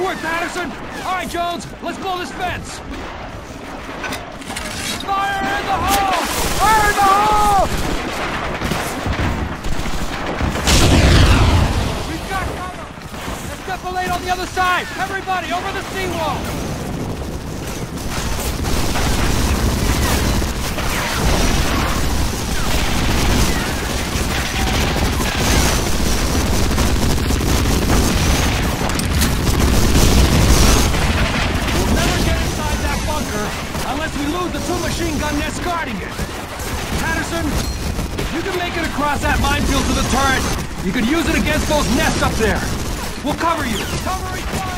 work, Patterson! All right, Jones, let's blow this fence! Fire in the hole! Fire in the hole! We've got cover! Let's defilade on the other side! Everybody, over the seawall! Unless we lose the two machine gun nests guarding it. Patterson, if you can make it across that minefield to the turret, you could use it against those nests up there. We'll cover you. Cover each other.